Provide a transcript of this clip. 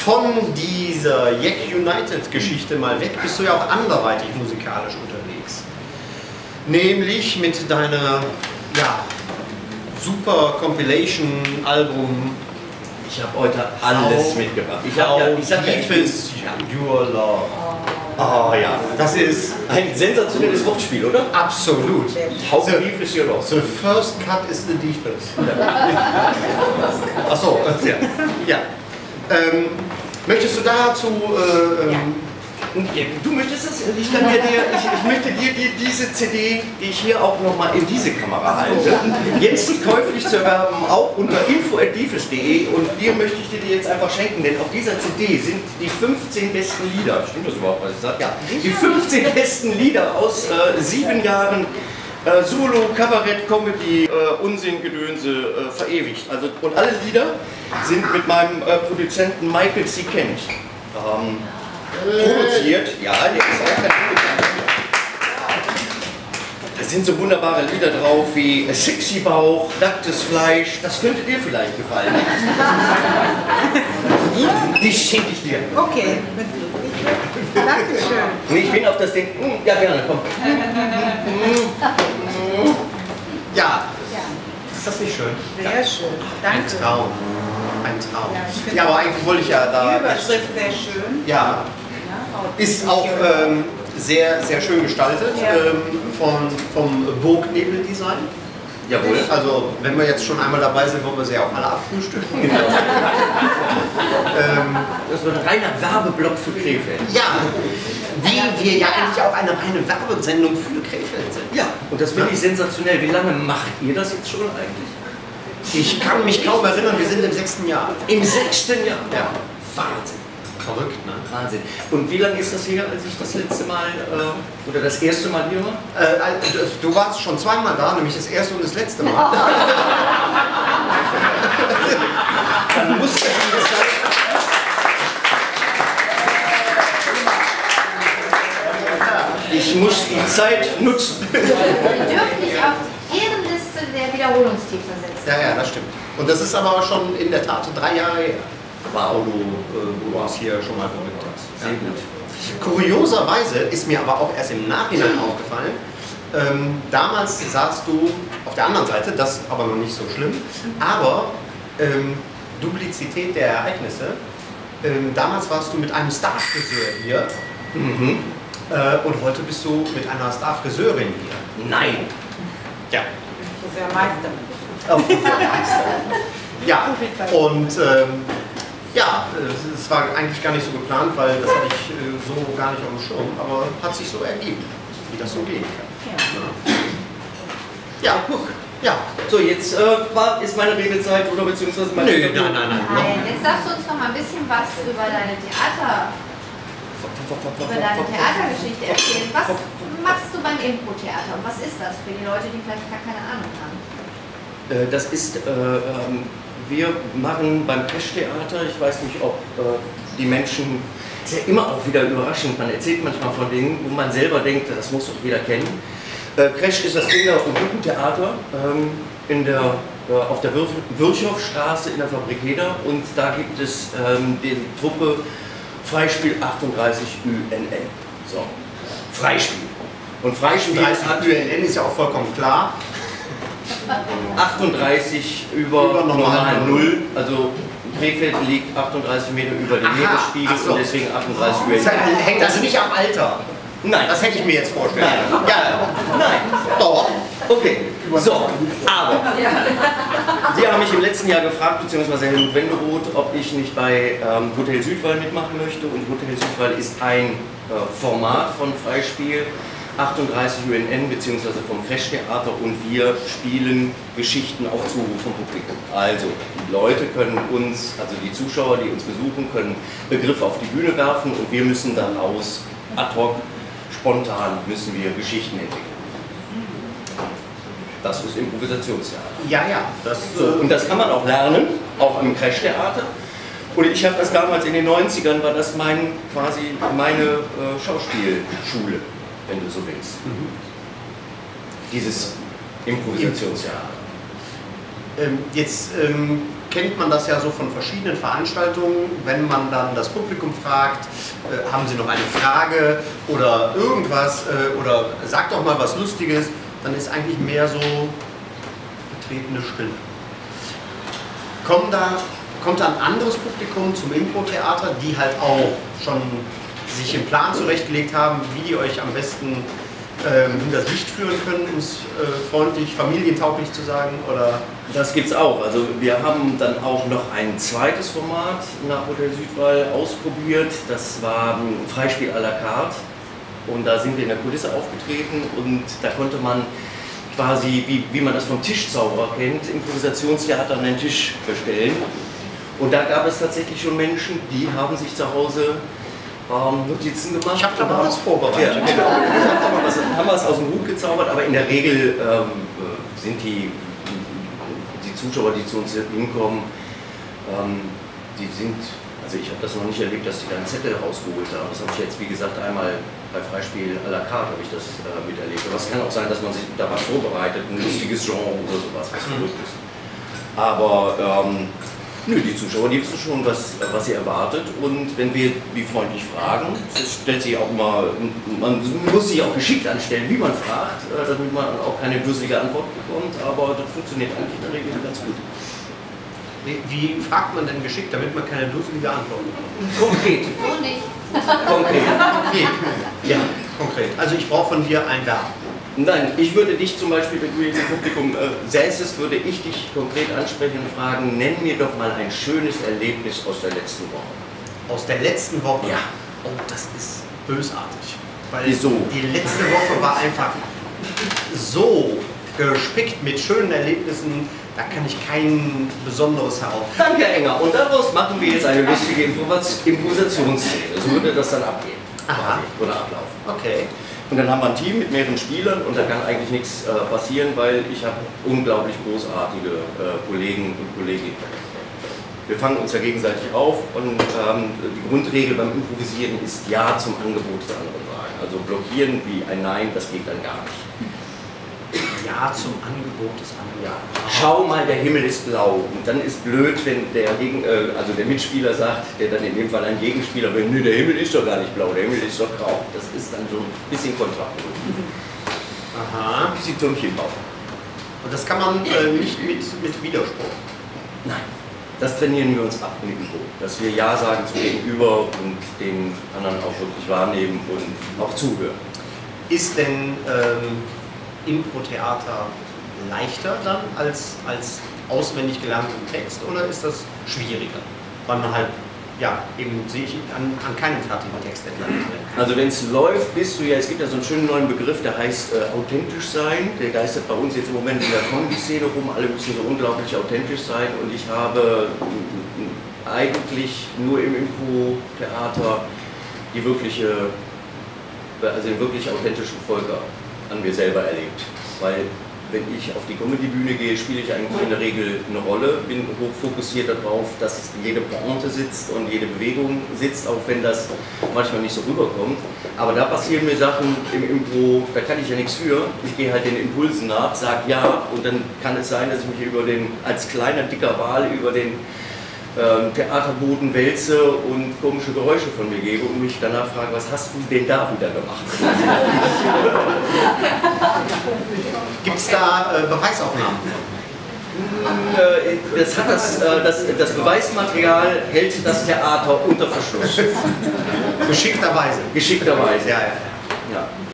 von dieser Jack United-Geschichte mal weg, bist du ja auch anderweitig musikalisch unterwegs. Nämlich mit deiner, ja, super Compilation-Album. Ich habe heute alles mitgebracht. Ich sag Your Love. Oh ja, das ist ein sensationelles Wortspiel, oder? Absolut. How deep is your love? The first cut is the deepest. Achso, ja. Ja. Möchtest du dazu... Du möchtest es? Ich möchte dir diese CD, die ich hier auch nochmal in diese Kamera halte, jetzt käuflich zu erwerben, auch unter info@diefes.de, und dir möchte ich die jetzt einfach schenken, denn auf dieser CD sind die 15 besten Lieder, stimmt das überhaupt, was ich sage? Ja, die 15 besten Lieder aus 7 Jahren Solo, Kabarett, Comedy, Unsinn, Gedönse verewigt. Also, und alle Lieder sind mit meinem Produzenten Michael C. Kent produziert. Ja, der ist auch kein Produzent. Da sind so wunderbare Lieder drauf wie Sexy Bauch, Nacktes Fleisch. Das könnte dir vielleicht gefallen. Die schenke ich dir. Okay. Dankeschön. Und ich bin auf das Ding. Ja, gerne, komm. Ja. Ist das nicht schön? Sehr schön. Danke. Ein Traum. Ein Traum. Ja, Ja, aber eigentlich wollte ich ja da... Die Überschrift sehr schön. Ja. Ist auch sehr, sehr schön gestaltet, Ja. vom Burgnebel-Design. Jawohl. Also, wenn wir jetzt schon einmal dabei sind, wollen wir sie auch alle abfrühstücken. Genau. Das wird ein reiner Werbeblock für Krefeld. Ja, wie wir ja eigentlich auch eine reine Werbesendung für Krefeld sind. Ja, und das finde ich sensationell. Wie lange macht ihr das jetzt schon eigentlich? Ich kann mich kaum erinnern, wir sind im 6. Jahr. Im 6. Jahr? Ja. Wahnsinn. Verrückt, ne? Wahnsinn. Und wie lange ist das her, als ich das letzte Mal oder das erste Mal hier war? Du warst schon zweimal da, nämlich das erste und das letzte Mal. Dann muss ja ich muss die Zeit nutzen. Wir dürfen dich auf die Ehrenliste der Wiederholungstäter setzen. Ja, ja, das stimmt. Und das ist aber schon in der Tat 3 Jahre her. Wow. Wo du es hier schon mal verrückt hast. Sehr gut. Kurioserweise ist mir aber auch erst im Nachhinein aufgefallen, damals saßt du auf der anderen Seite, das aber noch nicht so schlimm, aber Duplizität der Ereignisse, damals warst du mit einem Starfriseur hier und heute bist du mit einer Starfriseurin hier. Nein. Ja. Friseurmeister. Friseurmeister. Ja, und ja, es war eigentlich gar nicht so geplant, weil das hatte ich so gar nicht auf dem Schirm, aber hat sich so ergeben, wie das so gehen kann. Ja, guck. Ja. So, jetzt ist meine Redezeit oder beziehungsweise meine... Nö, nein. Jetzt darfst du uns noch mal ein bisschen was über deine Theatergeschichte erzählen. Was machst du beim Impro-Theater und was ist das für die Leute, die vielleicht gar keine Ahnung haben? Das ist, wir machen beim Crash-Theater, ich weiß nicht, ob die Menschen, ist ja immer auch wieder überraschend, man erzählt manchmal von Dingen, wo man selber denkt, das muss doch jeder kennen. Crash ist das Kinder- und Jugendtheater auf der Virchowstraße in der Fabrik Heder, und da gibt es die Truppe Freispiel 38 UNN. So, Freispiel. Und Freispiel 38 UNN ist ja auch vollkommen klar. 38 über normal 0, also Krefeld liegt 38 Meter über dem Meeresspiegel und deswegen 38 UNN. Hängt also nicht am Alter? Nein. Das hätte ich mir jetzt vorstellen können. Ja, nein. Doch. Okay, so, aber Sie haben mich im letzten Jahr gefragt, beziehungsweise Helmut Wenderoth, ob ich nicht bei Hotel Südwall mitmachen möchte, und Hotel Südwall ist ein Format von Freispiel 38 UNN beziehungsweise vom Crash-Theater, und wir spielen Geschichten auf Zuruf vom Publikum. Also die Leute können uns, also die Zuschauer, die uns besuchen, können Begriffe auf die Bühne werfen, und wir müssen daraus ad hoc, spontan müssen wir Geschichten entwickeln. Das ist Improvisationstheater. Ja. So, und das kann man auch lernen, auch im Crash-Theater. Und ich habe das damals in den 90ern, war das meine Schauspielschule, wenn du so willst. Dieses Improvisationstheater. Jetzt kennt man das ja so von verschiedenen Veranstaltungen, wenn man dann das Publikum fragt, haben Sie noch eine Frage oder irgendwas oder sagt doch mal was Lustiges, dann ist eigentlich mehr so betretene Stille. Kommt da ein anderes Publikum zum Impro-Theater, die halt auch schon sich einen Plan zurechtgelegt haben, wie die euch am besten hinters Licht führen können, um es freundlich, familientauglich zu sagen? Oder? Das gibt es auch. Also wir haben dann auch noch ein zweites Format nach Hotel Südwall ausprobiert. Das war ein Freispiel à la carte. Und da sind wir in der Kulisse aufgetreten und da konnte man quasi, wie man das vom Tischzauberer kennt, Improvisationstheater an den Tisch bestellen. Und da gab es tatsächlich schon Menschen, die haben sich zu Hause Notizen gemacht. Ich habe da mal was vorbereitet. Ja, genau. Haben wir es aus dem Hut gezaubert, aber in der Regel sind die Zuschauer, die zu uns hinkommen, die sind, also ich habe das noch nicht erlebt, dass die da einen Zettel rausgeholt haben. Das habe ich jetzt, wie gesagt, einmal bei Freispiel à la carte habe ich das miterlebt. Aber es kann auch sein, dass man sich da was vorbereitet, ein lustiges Genre oder sowas, was verrückt ist. Aber nö, die Zuschauer, die wissen schon, was sie erwartet, und wenn wir wie freundlich fragen, es stellt sich auch mal, man muss sich auch geschickt anstellen, wie man fragt, damit man auch keine dusselige Antwort bekommt, aber das funktioniert eigentlich in der Regel ganz gut. Wie fragt man denn geschickt, damit man keine dusselige Antwort bekommt? Konkret. So nicht. Konkret. Okay. Ja, konkret. Also ich brauche von dir ein Verb. Nein, ich würde dich zum Beispiel, wenn du jetzt im Publikum säßest, würde ich dich konkret ansprechen und fragen, nenn mir doch mal ein schönes Erlebnis aus der letzten Woche. Aus der letzten Woche? Ja. Oh, das ist bösartig. Weil Wieso? die letzte Woche war einfach so gespickt mit schönen Erlebnissen, da kann ich kein besonderes heraus. Danke, Enger. Und daraus machen wir jetzt eine lustige Improvisationsszene. So würde das dann abgehen. Aha. Oder ablaufen. Okay. Und dann haben wir ein Team mit mehreren Spielern und da kann eigentlich nichts passieren, weil ich habe unglaublich großartige Kollegen und Kolleginnen. Wir fangen uns ja gegenseitig auf und die Grundregel beim Improvisieren ist Ja zum Angebot des anderen sagen. Also blockieren wie ein Nein, das geht dann gar nicht. Ja zum Angebot des anderen. Ja. Schau mal, der Himmel ist blau. Und dann ist blöd, wenn der Mitspieler sagt, der dann in dem Fall ein Gegenspieler will, nö, der Himmel ist doch gar nicht blau, der Himmel ist doch grau. Das ist dann so ein bisschen kontraproduktiv. Aha. Ein bisschen Türmchen bauen. Und das kann man nicht mit Widerspruch. Nein, das trainieren wir uns ab im Impro. Dass wir Ja sagen zum Gegenüber und den anderen auch wirklich wahrnehmen und auch zuhören. Ist denn Impro-Theater leichter dann als auswendig gelernten Text oder ist das schwieriger? Weil man halt, ja, eben sehe ich an keinem fertigen Text entlang. Also wenn es läuft, bist du ja, es gibt ja so einen schönen neuen Begriff, der heißt authentisch sein. Der geistert bei uns jetzt im Moment in der Comedy-Szene rum, alle müssen so unglaublich authentisch sein und ich habe eigentlich nur im Impro-Theater den wirklich authentischen Volker an mir selber erlebt. Weil wenn ich auf die Comedy-Bühne gehe, spiele ich eigentlich in der Regel eine Rolle, bin hoch fokussiert darauf, dass jede Pointe sitzt und jede Bewegung sitzt, auch wenn das manchmal nicht so rüberkommt. Aber da passieren mir Sachen im Impro, da kann ich ja nichts für. Ich gehe halt den Impulsen nach, sage ja und dann kann es sein, dass ich mich als kleiner, dicker Wal über den Theaterboden wälze und komische Geräusche von mir gebe und mich danach frage, was hast du denn da wieder gemacht? Gibt es da Beweisaufnahmen? Das Beweismaterial hält das Theater unter Verschluss. Geschickterweise. Geschickterweise. Ja, ja. Ja.